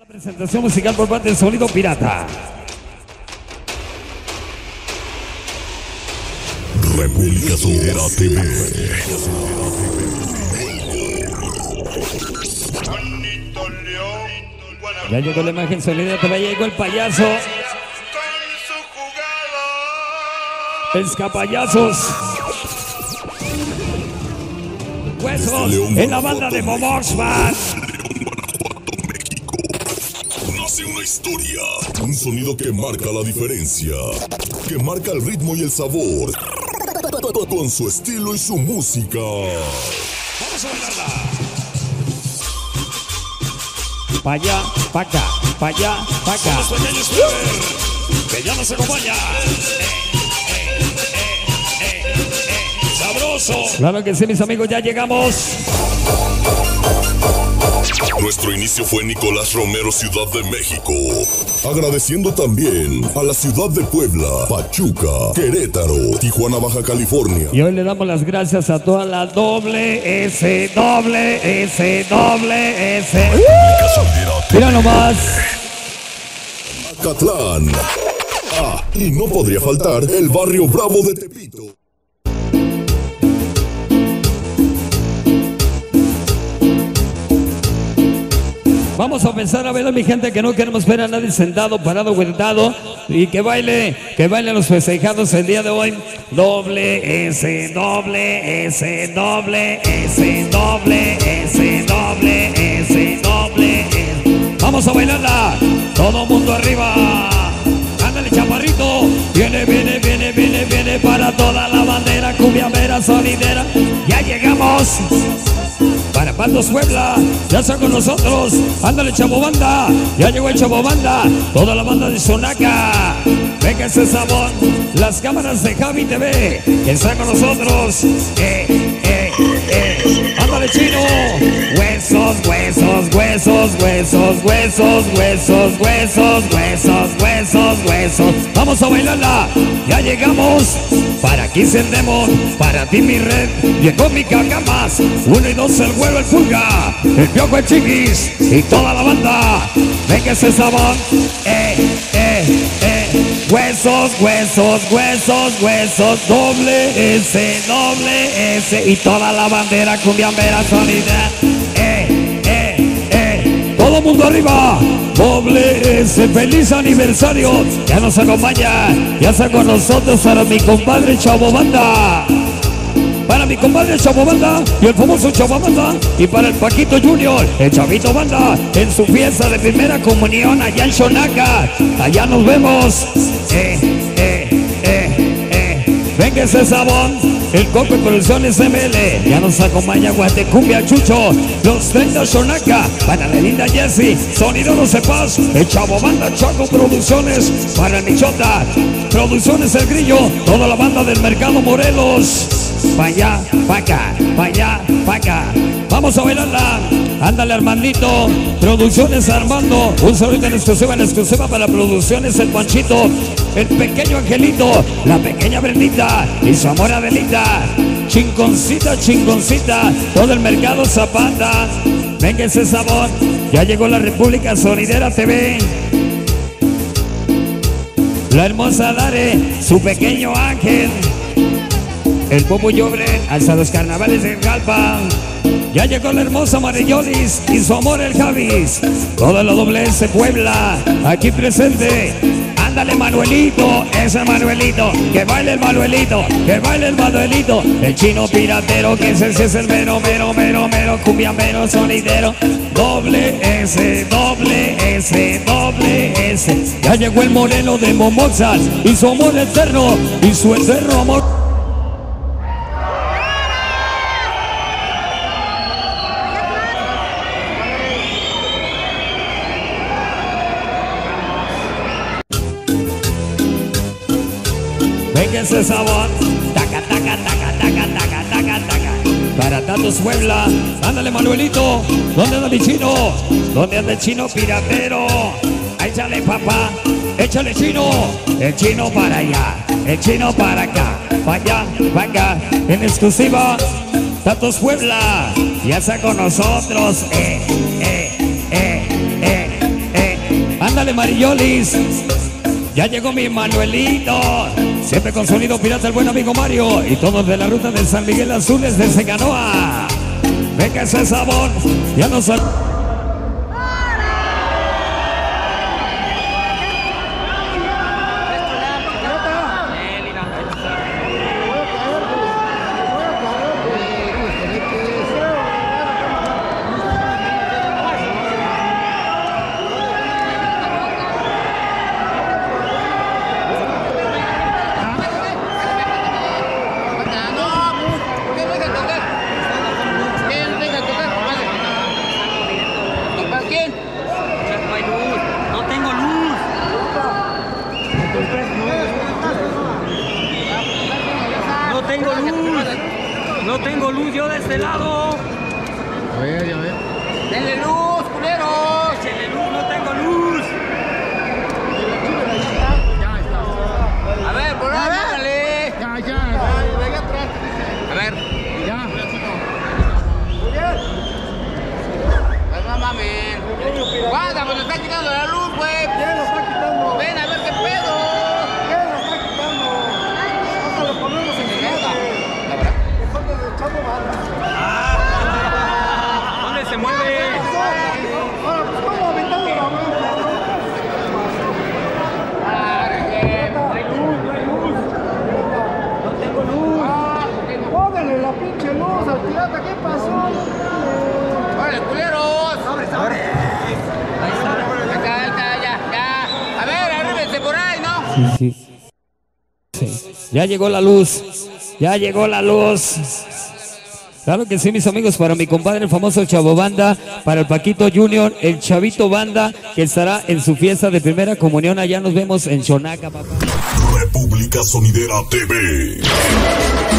Presentación musical por parte de Sonido Pirata. República Sonidera TV. Ya llegó la imagen Sonidera TV, ya llegó el payaso. Escapayazos. Huesos en la banda de Momoxman. Nace una historia, un sonido que marca la diferencia, que marca el ritmo y el sabor, con su estilo y su música. Vamos a bailarla. Pa' allá, pa' acá, pa' allá, pa' acá. Los pequeños que ya nos acompaña. Sabroso. Claro que sí, mis amigos, ya llegamos. Nuestro inicio fue Nicolás Romero, Ciudad de México. Agradeciendo también a la ciudad de Puebla, Pachuca, Querétaro, Tijuana, Baja California. Y hoy le damos las gracias a toda la doble S. Mira nomás. Acatlán. Ah, y no podría faltar el barrio Bravo de Tepito. Vamos a empezar a ver a mi gente que no queremos ver a nadie sentado, parado, guardado. Y que baile los festejados el día de hoy. Doble S. Vamos a bailarla. Todo mundo arriba. Ándale, chaparrito. Viene para toda la bandera. Cumbiambera, sonidera. Ya llegamos. Para Bandos Puebla, ya está con nosotros. Ándale, Chavo Banda, ya llegó el Chavo Banda. Toda la banda de Sonaca. Venga ese sabor. Las cámaras de Javi TV, que está con nosotros. Ándale, Chino. Huesos. Vamos a bailarla. Ya llegamos. Para aquí encendemos. Para ti, mi red. Llegó mi Cacamas. 1 y 2, el Güero, el Pulga, el Piojo, el Chiquis y toda la banda. Venga ese sabor. Huesos. Doble S. Y toda la bandera cumbiambera sonidera. Todo mundo arriba. Doble S. Feliz aniversario. Ya nos acompaña. Ya está con nosotros para mi compadre Chavo Banda. Para mi compadre Chavo Banda y el famoso Chavo Banda. Y para el Paquito Junior, el Chavito Banda, en su fiesta de primera comunión allá en Xonaca. Allá nos vemos. Venga ese sabor. El Coco y Producciones ML. Ya nos acompaña Guatecumbia Chucho. Los 30 Xonaca. Para la linda Jessie. Sonido No Se Paz. El Chavo Banda Chaco Producciones. Para el Michota. Producciones El Grillo. Toda la banda del Mercado Morelos. Pa' allá, pa' acá, pa' allá, pa' acá. Vamos a bailarla. Ándale, Armandito. Producciones Armando. Un saludo en exclusiva para Producciones El Panchito. El pequeño Angelito. La pequeña Brendita. Y su amor Adelita. Chingoncita. Todo el mercado Zapata. Venga ese sabor. Ya llegó la República Sonidera TV. La hermosa Dare. Su pequeño Ángel. El Popo Llobre, hasta los carnavales de Jalpa. Ya llegó la hermosa Marillolis y su amor el Javis. Toda la doble S Puebla, aquí presente. Ándale, Manuelito, ese Manuelito. Que baile el Manuelito, El Chino Piratero, que ese es el mero, cumbiambero, sonidero. Doble S. Ya llegó el Moreno de Momoxan y su amor eterno, y su eterno amor. Venga ese sabor. Taca. Para Tantos Puebla. Ándale, Manuelito. ¿Dónde anda mi Chino? ¿Dónde anda el Chino Piratero? Échale, papá. Échale, Chino. El Chino para allá. El Chino para acá. Pa' allá, pa' acá. En exclusiva. Tantos Puebla. Ya está con nosotros. Dale Marillolis. Ya llegó mi Manuelito, siempre con sonido pirata el buen amigo Mario. Y todos de la ruta de San Miguel Azules de Secanoa. Venga ese sabor, ya no sal... No tengo luz yo de este lado. A ver. Denle luz, culeros. Denle luz, no tengo luz. Ya está. A ver, por ahí, dale. Ya. A ver. Ya. Pues no mames. Guarda, pues nos está quitando la luz, güey. ¿Quién lo está quitando? Ven a ver qué pedo. ¿Quién lo está quitando? Hasta lo ponemos en Mierda. el Chavo Banda. ¿Dónde se mueve? Ahora, pues, ¿cómo aventando la mano? No tengo luz. Póngale la pinche luz al pirata, ¿qué pasó? ¡Órale, culeros! Ahí está, ya. A ver, arríbense por ahí, ¿no? Sí. Ya llegó la luz. Ya llegó la luz. Claro que sí, mis amigos, para mi compadre el famoso Chavo Banda, para el Paquito Junior, el Chavito Banda, que estará en su fiesta de primera comunión. Allá nos vemos en Xonaca, papá. República Sonidera TV.